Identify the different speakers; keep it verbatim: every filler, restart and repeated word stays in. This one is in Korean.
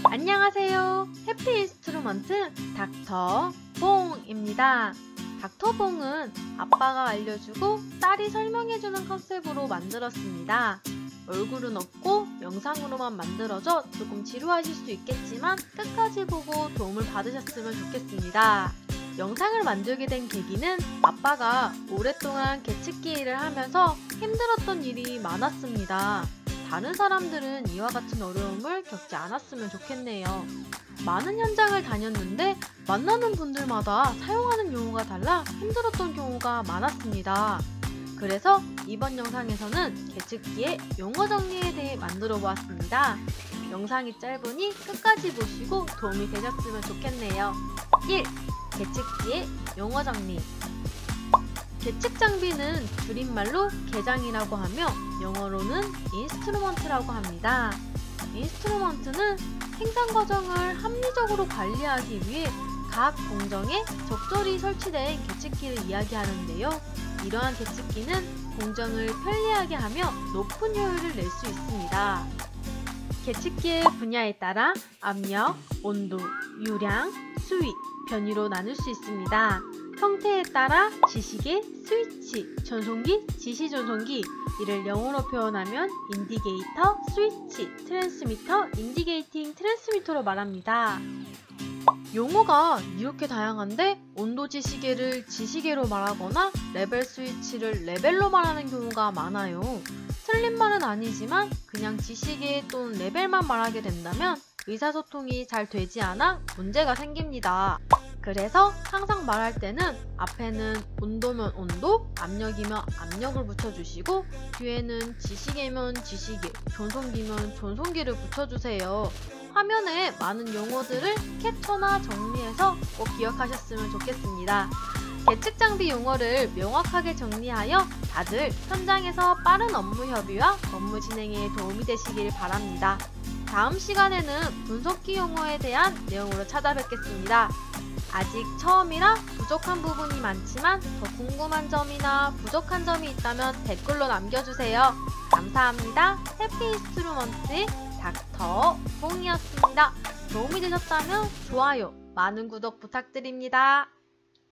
Speaker 1: 안녕하세요. 해피 인스트루먼트 닥터 봉입니다. 닥터 봉은 아빠가 알려주고 딸이 설명해주는 컨셉으로 만들었습니다. 얼굴은 없고 영상으로만 만들어져 조금 지루하실 수 있겠지만 끝까지 보고 도움을 받으셨으면 좋겠습니다. 영상을 만들게 된 계기는 아빠가 오랫동안 개측기 일을 하면서 힘들었던 일이 많았습니다. 다른 사람들은 이와 같은 어려움을 겪지 않았으면 좋겠네요. 많은 현장을 다녔는데 만나는 분들마다 사용하는 용어가 달라 힘들었던 경우가 많았습니다. 그래서 이번 영상에서는 개측기의 용어 정리에 대해 만들어 보았습니다. 영상이 짧으니 끝까지 보시고 도움이 되셨으면 좋겠네요. 일. 개측기의 용어 정리. 개측 장비는 줄임말로 개장이라고 하며 영어로는 인스트루먼트라고 합니다. 인스트루먼트는 생산 과정을 합리적으로 관리하기 위해 각 공정에 적절히 설치된 개측기를 이야기하는데요. 이러한 개측기는 공정을 편리하게 하며 높은 효율을 낼 수 있습니다. 개측기의 분야에 따라 압력, 온도, 유량, 수위, 변위로 나눌 수 있습니다. 형태에 따라 지시계, 스위치, 전송기, 지시전송기, 이를 영어로 표현하면 인디게이터, 스위치, 트랜스미터, 인디게이팅 트랜스미터로 말합니다. 용어가 이렇게 다양한데 온도 지시계를 지시계로 말하거나 레벨 스위치를 레벨로 말하는 경우가 많아요. 틀린 말은 아니지만 그냥 지시계 또는 레벨만 말하게 된다면 의사소통이 잘 되지 않아 문제가 생깁니다. 그래서 항상 말할 때는 앞에는 온도면 온도, 압력이면 압력을 붙여주시고 뒤에는 지시계면 지시계, 전송기면 전송기를 붙여주세요. 화면에 많은 용어들을 캡처나 정리해서 꼭 기억하셨으면 좋겠습니다. 개측 장비 용어를 명확하게 정리하여 다들 현장에서 빠른 업무 협의와 업무 진행에 도움이 되시길 바랍니다. 다음 시간에는 분석기 용어에 대한 내용으로 찾아뵙겠습니다. 아직 처음이라 부족한 부분이 많지만 더 궁금한 점이나 부족한 점이 있다면 댓글로 남겨주세요. 감사합니다. 해피 인스트루먼트의 닥터 봉이었습니다. 도움이 되셨다면 좋아요, 많은 구독 부탁드립니다.